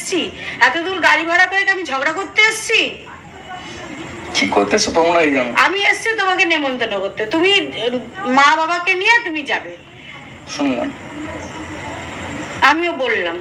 এসছি? এত দূর গাড়ি ভাড়া করে আমি ঝগড়া করতে এসছি? কি করতেছো তোমরাই জানো। আমি এসছি তোমাকে নেমন্তন্ন করতে, তুমি মা বাবাকে নিয়ে তুমি যাবে। শুনলাম, আমিও বললাম।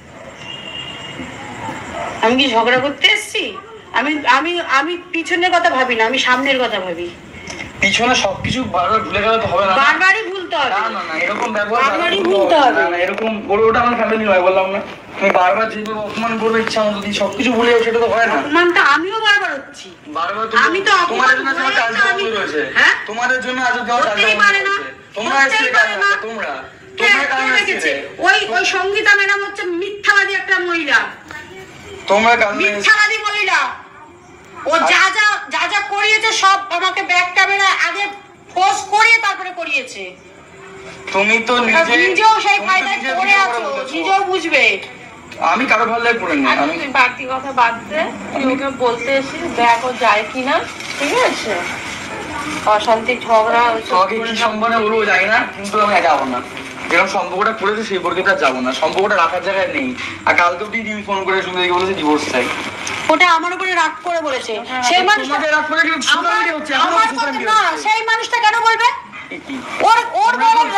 আমি কি ঝগড়া করতে এসছি? আমি আমি আমি পিছনের কথা ভাবি না, আমি সামনের কথা ভাবি। পিছনে সবকিছু বারবার ভুলে গেলে তো হবে না। বারবারই ভুলতে হবে না না না, এরকম ব্যবহার বারবারই ভুলতে হবে না, এরকম বলে ওটা আমার ফ্যামিলি নয়, বললাম না। তুমি বারবার যেগুলো অপমান করবে ইচ্ছা মতো দিয়ে সবকিছু ভুলে যাও, সেটা তো হয় না। অপমানটা আমিও বারবার হচ্ছি। বারবার আমি তো তোমাদের জন্য আমার চার্জ দেওয়া বন্ধ রয়েছে। হ্যাঁ, তোমাদের জন্য আজ দেওয়া চার্জ দেওয়া বন্ধ রয়েছে। তোমরা এসেছিলে কারণ তোমরা কারণ এসেছিলে। ওই সঙ্গীতা ম্যাডাম হচ্ছে মিথ্যাবাদী একটা মহিলা, তোমরা কারণ মিথ্যাবাদী মহিলা। ও যা যা করিয়েছে সব আমাকে ব্যাক ক্যামেরা আগে পোস্ট করিয়ে তারপরে করিয়েছে। তুমি তো নিজেও সেই ফায়দায় পড়ে আছো, নিজেও বুঝবে। আমি কারো ভালো লাগে পড়ে নি। আমি বাড়তি কথা বাদ দে, তুই ওকে বলতে এসে দেখ ও যায় কিনা, ঠিক আছে? অশান্তি ঝগড়া তোমাকে কি সম্মানে বলবো জানি না, কিন্তু আমি যাবো না। যেরকম সম্পর্কটা করেছে সেই পর্যন্ত যাবো না, সম্পর্কটা রাখার জায়গায় নেই। আর কালকে অব্দি তুমি ফোন করে শুনে বলেছে ডিভোর্স চাই। ওটা আমার উপরে রাগ করে বলেছে। সেই মানুষটা রাগ করে কিন্তু সোশ্যাল মিডিয়া হচ্ছে, আমার সোশ্যাল মিডিয়া না, সেই মানুষটা কেন বলবে? ওর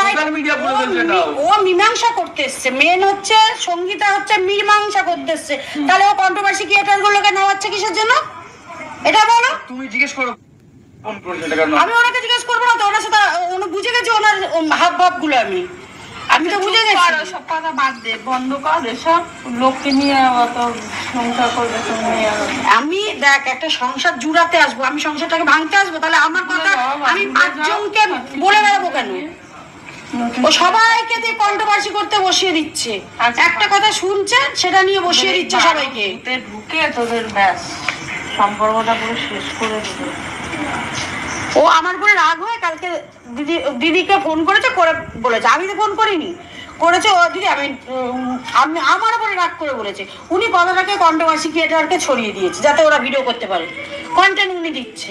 ও মীমাংসা করতে এসছে, মেন হচ্ছে সঙ্গীতা হচ্ছে মীমাংসা করতে এসছে। তাহলে ও কন্ট্রোভার্সি ক্রিয়েটর গুলোকে নেওয়াচ্ছে কিসের জন্য? এটা বলো। তুমি জিজ্ঞেস করো ফোন করেছে এটা কেন। আমি ওনাকে জিজ্ঞেস করবো না তো, ওনার সাথে উনি বুঝে গেছে ওনার হাব ভাব গুলো। আমি তো বুঝে গেছি। সব কথা বাদ দে, বন্ধ কর এসব। লোককে নিয়ে অত সংসার করবে আমি দেখ একটা সংসার জুড়াতে আসবো, আমি সংসারটাকে ভাঙতে আসবো, তাহলে আমার কথা আমি 5 জনকে বলে বেড়াবো কেন? ও সবাইকে দিয়ে কন্ট্রোভার্সি করতে বসিয়ে দিচ্ছে, একটা কথা শুনছে সেটা নিয়ে বসিয়ে দিচ্ছে সবাইকে। ঢুকে তোদের ব্যাস সম্পর্কটা পুরো শেষ করে দিবে। ও আমার উপরে রাগ হয়, কালকে দিদিকে ফোন করেছে, করে বলেছে, আমি তো ফোন করিনি, করেছে ও দিদি। আমি আমার উপরে রাগ করে বলেছে, উনি কথাটাকে কন্ট্রোভার্সি ক্রিয়েটরকে ছড়িয়ে দিয়েছে যাতে ওরা ভিডিও করতে পারে, কন্টেন্ট উনি দিচ্ছে।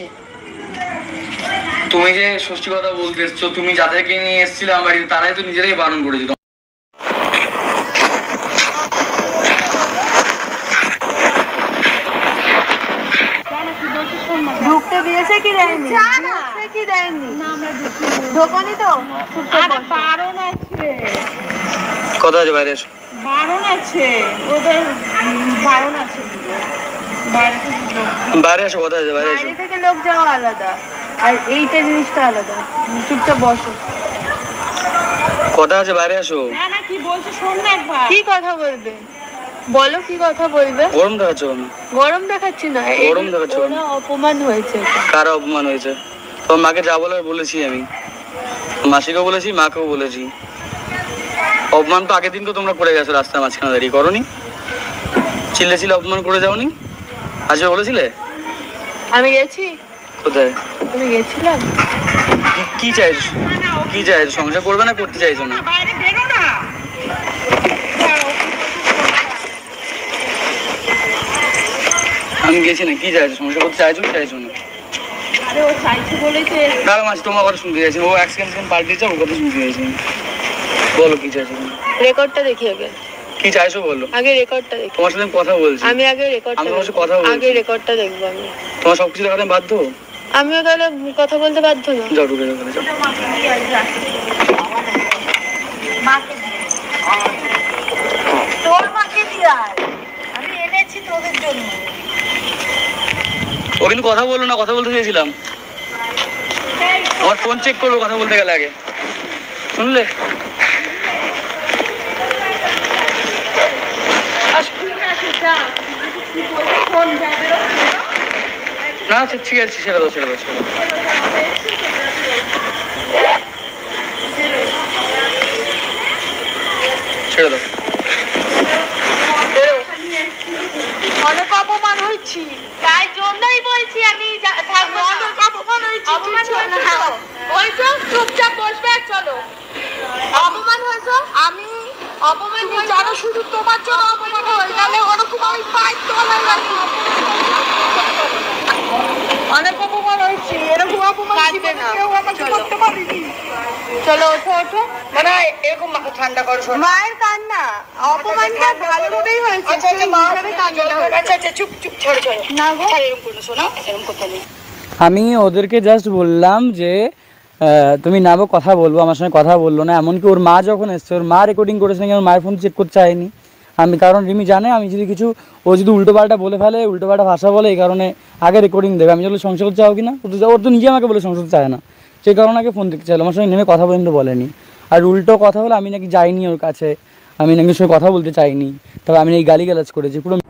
তুমি যে ষষ্ঠী কথা বলতে এসছো, তুমি যাদেরকে নিয়ে এসেছিলে আমার বাড়িতে তারাই তো নিজেরাই বারণ করেছিল। ঢুকতে দিয়েছে কি দেয়নি? কি দেয়নি? ঢোকনি তো? বারণ আছে, কথা আছে বাইরে এসো। বারণ আছে, ওদের বারণ আছে। বাইরে এসো, কথা আছে বাইরে এসো। বাইরে থেকে লোক যাওয়া আলাদা, আর এইটা জিনিসটা আলাদা। চুপচাপ বসো, কথা আছে বাইরে এসো। না না কি বলছো শোন না একবার। কি কথা বলবে বলো, কি কথা বলবে? গরম দেখাচ্ছ না? গরম দেখাচ্ছি না, গরম দেখাচ্ছ না। অপমান হয়েছে। কার অপমান হয়েছে? তোমার মাকে যা বলার বলেছি আমি, মাসিকেও বলেছি, মাকেও বলেছি। অপমান তো আগের দিন তো তোমরা করে গেছো, রাস্তার মাঝখানে দাঁড়িয়ে করনি? চিল্লে চিল্লে অপমান করে যাওনি? আজকে বলেছিলে? আমি গেছি কোথায়? আমি গেছিলাম। কি চাইছো? কি চাইছো? সংসার করবে না করতে চাইছো না? বাইরে বেরো না। আমি গেছি না, কি চাইছো? সংসার করতে চাইছো কি চাইছো না? আরে ও চাইছে বলেছে। কারো মাঝে তোমার কথা শুনতে চাইছি, ও এক সেকেন্ড পাল্টেছে, ওর কথা শুনতে চাইছি। বলো কি চাইছো? রেকর্ডটা দেখি আগে। কি চাইছো বলো? আগে রেকর্ডটা দেখি। তোমার সাথে কথা বলছি আমি আগে রেকর্ডটা, আমি তোমার সাথে কথা বলছি। আগে রেকর্ডটা দেখবো আমি। তোমার সবকিছু দেখাতে বাধ্য? আমিও তাহলে কথা বলতে বাধ্য না? যাও ঢুকে যাও, যাও। তোর মাকে দিয়ে আয়, আমি এনেছি তোদের জন্য। ও কিন্তু কথা বললো না, কথা বলতে চেয়েছিলাম। আমার ফোন চেক করবো কথা বলতে গেলে আগে, শুনলে? না ঠিক আছে, ছেড়ে দাও ছেড়ে দাও ছেড়ে দাও। ছেড়ে দাও। অনেক অপমান হয়েছি, তাই জন্যই বলছি আমি থাকবো। অনেক অপমান হয়েছি, ওই তো চুপচাপ বসবে। চলো, অপমান হয়েছে, আমি অপমান জানো, শুধু তোমার জন্য অপমান হয়, নাহলে ওরকম আমি পাইপ তলায় রাখি। অনেক অপমান হয়েছি, এরকম অপমান কেউ আমাকে করতে পারেনি। চলো ওঠো ওঠো, মানে এরকম মাকে ঠান্ডা করো। মায়ের কান্না না, অপমানটা ভালোভাবেই হয়েছে। আচ্ছা চুপ চুপ ছোড়ো ছোড়ো না গো এরকম করো শোনো এরকম করতে নেই। আমি ওদেরকে জাস্ট বললাম যে তুমি নাবো কথা বলবো, আমার সঙ্গে কথা বললো না। এমনকি ওর মা যখন এসছে, ওর মা রেকর্ডিং করেছে নাকি আমার মায়ের ফোন চেক করতে চায়নি আমি, কারণ রিমি জানে আমি যদি কিছু, ও যদি উল্টোপাল্টা বলে ফেলে, উল্টোপাল্টা ভাষা বলে, এই কারণে আগে রেকর্ডিং দেবে। আমি যদি সংসার করতে চাও কি না, ওর তো নিজে আমাকে বলে সংসার চায় না, সেই কারণে আগে ফোন দেখতে চাইলো, আমার সঙ্গে নেমে কথা পর্যন্ত বলেনি। আর উল্টো কথা হলো আমি নাকি যাইনি ওর কাছে, আমি নাকি ওর সঙ্গে কথা বলতে চাইনি, তবে আমি এই গালিগালাজ করেছি পুরো।